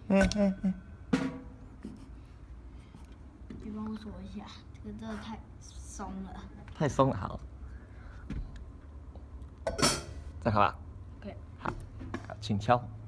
你帮我锁一下，这个真的太松了。 太松了，好。这样好吧？ 可以。 好，好，请敲。